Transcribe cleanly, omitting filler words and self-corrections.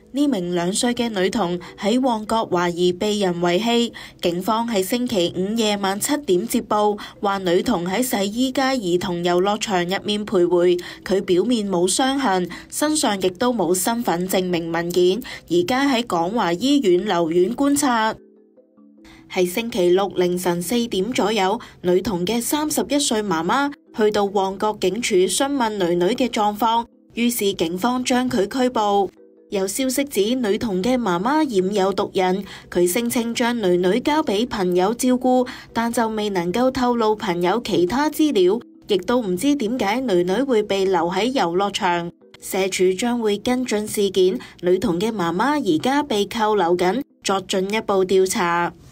呢名2歲嘅女童喺旺角懷疑被人遺棄，警方喺星期5夜晚7點接報，話女童喺洗衣街兒童遊樂場入面徘徊，佢表面冇傷痕，身上亦都冇身份證明文件，而家喺廣華醫院留院觀察。喺星期6凌晨4點左右，女童嘅31歲媽媽去到旺角警署詢問女女嘅狀況，於是警方將佢拘捕。有消息指女童嘅媽媽染有毒癮，佢聲稱將女女交俾朋友照顧，但就未能夠透露朋友其他資料，亦都唔知點解女女會被留喺遊樂場。社署將會跟進事件，女童嘅媽媽而家被扣留緊，作進一步調查。